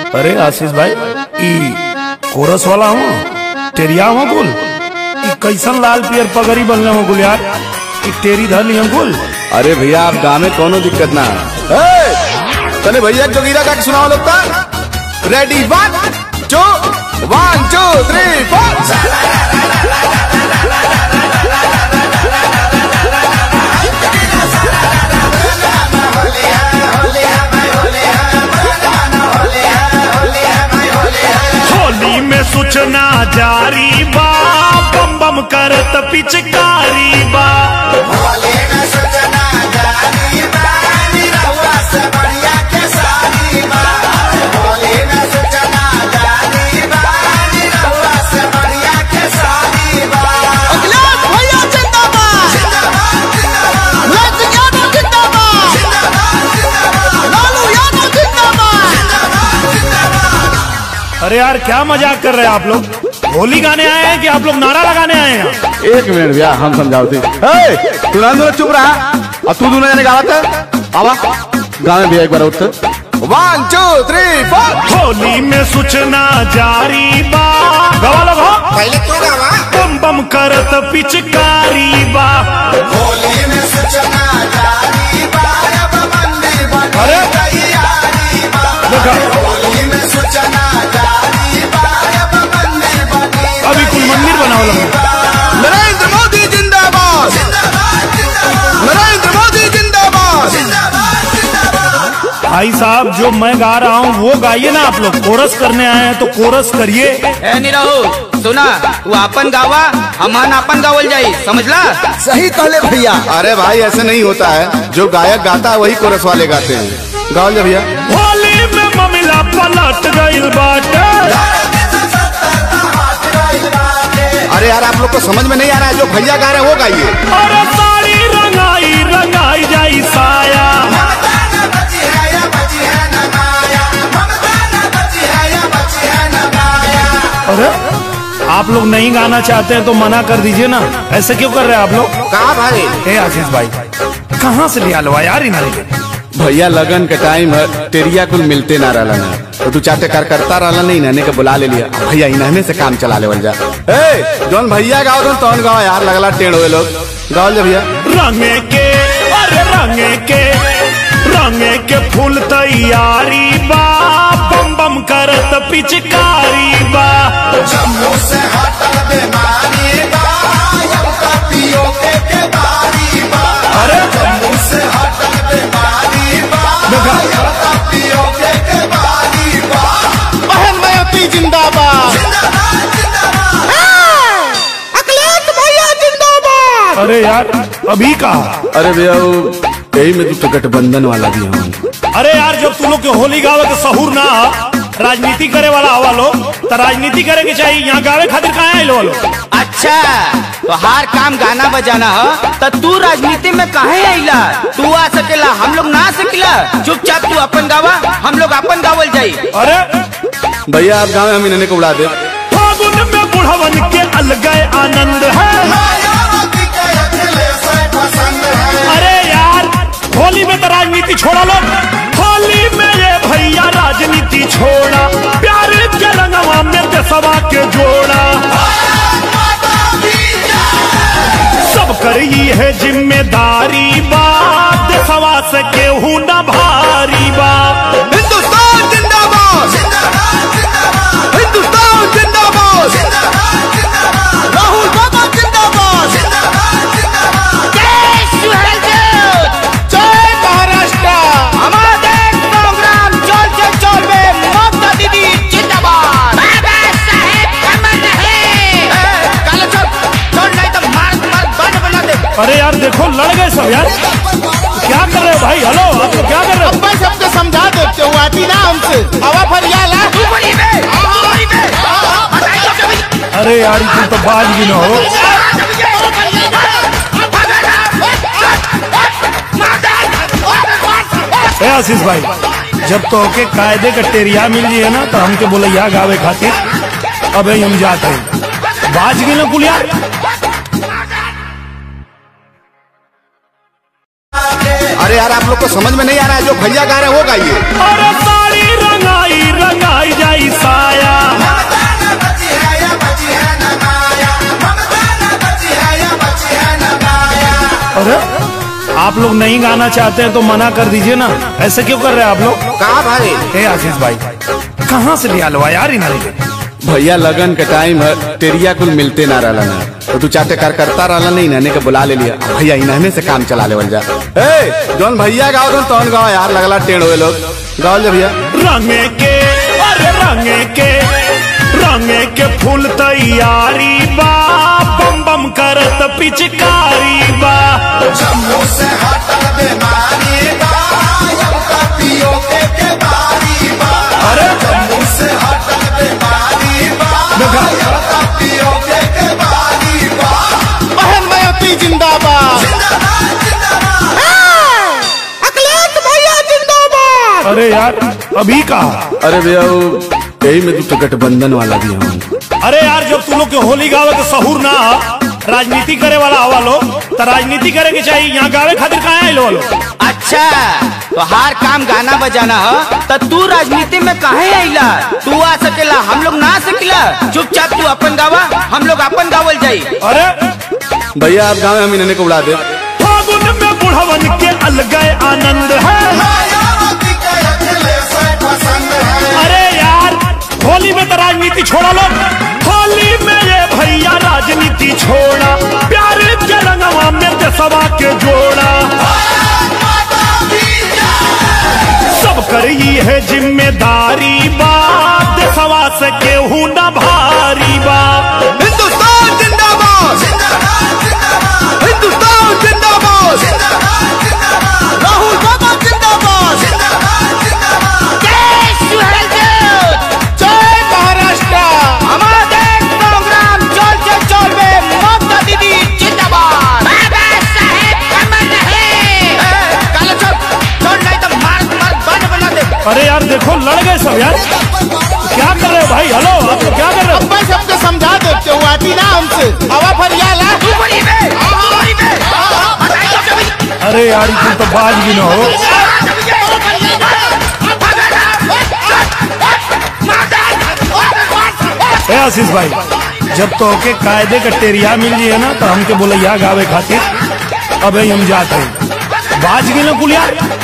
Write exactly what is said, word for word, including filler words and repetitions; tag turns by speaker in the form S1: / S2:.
S1: अरे आशीष भाई ई कोरस वाला हूँ टेरिया हूँ कुल ई कैसन लाल पियर पगड़ी बनले हूँ कुल यार ई टेरी धर ली कुल।
S2: अरे भैया आप गाँव में कोनो दिक्कत ना है। तने भैया जोगीरा का सुनाओ लगता। Ready one two one two three four.
S1: Holi में सूचना जारी बा बम बम करत पिचकारी बा।
S3: होली में सूचना जारी बा निरहुआ से बढ़िया के सारी बा। होली में सूचना जारी बा निरहुआ से बढ़िया के सारी बा।
S4: अखिलेश भैया जिंदाबाद
S3: जिंदाबाद जिंदाबाद
S4: लालू यादव जिंदाबाद
S3: जिंदाबाद जिंदाबाद
S4: लालू यादव जिंदाबाद।
S3: जिंदाबाद जिंदाबाद।
S1: अरे यार क्या मजाक कर रहे हैं आप लोग। होली गाने आए हैं कि आप लोग नारा लगाने आए हैं।
S2: एक मिनट भैया हम समझाओ थी। तू ना दोनों चुप रहा और तू दोनों जाने गावत है। आवा गाँव में भैया एक बार उठ। One two three four.
S1: Holi में सूचना जारी बा गवा लो गवा।
S3: पहले तू गावा।
S1: बम बम करत पिचकारी बा।
S3: होली में सूचना जारी बा अब मंदिर बन
S1: अरे
S3: तैयारी बा।
S1: देखा
S3: होली में सूचना जारी बा अब मंदिर बन
S1: अभी कुल मंदिर बनाओ लगे।
S2: नरेंद्र मोदी जिंदाबाद।
S3: जिंदाबाद जिंदाबाद
S2: नरेंद्र मोदी जिंदाबाद।
S3: जिंदाबाद जिंदाबाद।
S1: भाई साहब जो मैं गा रहा हूँ वो गाइए ना। आप लोग कोरस करने आए हैं तो कोरस करिए।
S5: ए नहीं रहो सुना वो अपन गावा हमान अपन गावल जाई समझला।
S4: सही कहले भैया।
S2: अरे भाई ऐसे नहीं होता है। जो गायक गाता है वही कोरस वाले गाते हैं। गाओ जा भैया।
S1: होली में ममिला पलट गइल बाटे।
S2: अरे यार आप लोग को समझ में नहीं आ रहा है। जो भैया गा रहे हैं वो गाइए।
S1: अरे साड़ी रंगाई रंगाई जाई साया।
S3: ममता न बची है या बची है न माया। ममता न बची है या बची है न माया।
S1: अरे आप लोग नहीं गाना चाहते हैं तो मना कर दीजिए ना। ऐसे क्यों कर रहे हैं आप लोग।
S2: कहा भाई
S1: ए आशीष भाई कहाँ से लिया लो यार इन्हें।
S2: भैया लगन के टाइम है टेरिया कुल मिलते ना रहना ना तो तू चाहते कर करता रहना नहीं नहने के बुला ले लिया। भैया इन्हने से काम चला ले जा। ए जौन भैया गाओ तो तौन गाओ यार लगला टेढ़ हुए लोग। गाओ जा भैया।
S1: रंगे के अरे रंगे के रंगे के फूल तैयारी बा बम बम करत पिचकारी बा।
S3: जम्मू से हटल बीमारी बा यम का पियो के के बारी बा।
S1: अरे
S3: जम्मू से हटल बीमारी बा यम का पियो के के बारी बा।
S2: बहन मयती जिंदाबाद।
S3: जिंदाबाद जिंदाबाद।
S4: अखिलेश भैया जिंदाबाद।
S1: अरे यार अभी कहा।
S2: अरे भैया वो यही में तू गठबंधन वाला भी हम।
S1: अरे यार जब तू लोग के होली गावे के सहूर ना राजनीति करे वाला हवा लोग तो राजनीति करे के चाहिए। यहाँ गावे खातिर कहाँ आए लो।
S5: अच्छा तो हर काम गाना बजाना है तो तू राजनीति में काहे आइला। तू आ सकेला हम लोग ना आ सकेला। चुपचाप तू अपन गावा हम लोग अपन गावल जाई।
S1: अरे
S2: भैया आप गाँव में हम इन्हें को उड़ा दे।
S1: फागुन में बुढ़वन के अलग आनंद है।
S3: मायावती के अखिलेश पसंद है।
S1: अरे यार होली में तो राजनीति छोड़ा लो। होली में ये भैया राजनीति छोड़ा प्यार के रंगवा में देशवा के जोड़ा। सब करी है जिम्मेदारी बात देशवा से केहू न भारी बा।
S2: हिंदुस्तान जिंदाबाद।
S3: जिंदाबाद जिंदाबाद
S2: हिंदुस्तान जिंदाबाद।
S3: जिंदाबाद जिंदाबाद
S4: राहुल बाबा जिंदाबाद।
S3: जिंदाबाद जिंदाबाद।
S5: जय महाराष्ट्र हमारा देश प्रोग्राम चल के चल में ममता दीदी जिंदाबाद। बाबा साहेब अमर रहे। काले चल चल नहीं तो मार मार बन बना दे।
S1: अरे यार देखो लड़ गए सब यार। क्या कर रहे हो भाई। हेलो आप लोग क्या कर रहे हो।
S4: मैं सबको समझा देते हूँ आती ना हमसे हवा फरियाला।
S5: तू बड़ी में तू बड़ी में बताइए कभी।
S1: अरे यार तुम तो बाज भी ना हो। ए आशीष भाई जब तो के कायदे का टेरिया मिल जाए ना तो हमके बोले या गावे खातिर अब हम जाते हैं। बाज भी ना कुलिया।
S2: अरे यार आप लोग को समझ में नहीं आ रहा है। जो भैया गा रहे हैं वो गाइए।
S1: अरे साड़ी रंगाई रंगाई आप लोग नहीं गाना चाहते हैं तो मना कर दीजिए ना। ऐसे क्यों कर रहे हैं आप लोग?
S2: कहा भाई?
S1: ए आशीष भाई, कहाँ से लिया लो यार इन्हें?
S2: भैया लगन के टाइम है, टेरिया कुल मिलते ना रहला ना, तो तू चाटे कर करता रहला नहीं, इन्हने के बुला ले लिया। भैया इन्हने से काम चला ले जा। ए जौन भैया गाओ तो तौन गाओ यार, लगला टेढ़ हुए लोग। गाओ ले भैया।
S1: रंगे के अरे रंगे के रंगे के फूल तैयारी बा, बम बम करत पिचकारी बा।
S3: जम्मू से हटल बीमारी बा, यमका पियो के के बारी बा।
S1: अरे
S3: जम्मू से हटल बीमारी बा, यमका पियो के के बारी बा।
S4: बहन मयती जिंदाबाद।
S3: जिंदाबाद जिंदाबाद।
S4: अखिलेश भैया जिंदाबाद।
S1: अरे यार अभी कहा?
S2: अरे भैया वो यही में तू तो गठबंधन वाला भी हूँ।
S1: अरे यार जब तू लोग के होली गावे के सहूर ना हा, राजनीति करे वाला हवा लोग, तो राजनीति करे के चाहिए। यहाँ गावे खातिर कहाँ आए लोग?
S5: अच्छा तो हर काम गाना बजाना है, तो तू राजनीति में काहे आइला? तू आ सकेला, हम लोग ना आ सकेला? चुपचाप तू अपन गावा, हम लोग अपन गावल जाई।
S1: अरे
S2: भैया आप गाँव में हम इन्हने को बुला दे।
S1: फागुन में बुढ़वन के अलग आनंद है।
S3: मायावती के अखिलेश पसंद है।
S1: अरे यार होली में तो राजनीति छोड़ा लोग, होली में ये भैया राजनीति छोड़ा, प्यार के रंगवा में देशवा के जोड़ा। सब करी है जिम्मेदारी बा, देशवा से केहू न भारी बा।
S5: हिंदुस्तान जिंदाबाद,
S3: जिंदाबाद जिंदाबाद।
S5: हिंदुस्तान जिंदाबाद,
S3: जिंदाबाद जिंदाबाद।
S5: राहुल बाबा जिंदाबाद,
S3: जिंदाबाद जिंदाबाद।
S5: जय सुहेलदेव, जय महाराष्ट्र, हमारा देश संग्राम चल चल चल में ममता दीदी जिंदाबाद। बाबा साहेब अमर रहे। काला चल चल, नहीं तो मार मार बन बना दे।
S1: अरे यार देखो लड़ गए सब यार, क्या कर रहे हो भाई? हेलो आप लोग क्या कर रहे हो?
S4: मैं सबको समझा देते हुआ ना हमसे। हवा फरिया ला।
S5: तू बोली बे, तू बोली बे। बताइए तो कभी।
S1: अरे यार तुम तो बाज भी ना हो। ए आशीष भाई, जब तो के कायदे का टेरिया मिल जाए ना तो हमके बोले यहाँ गावे खातिर, अब हम जाते हैं। बाज भी ना कुलिया।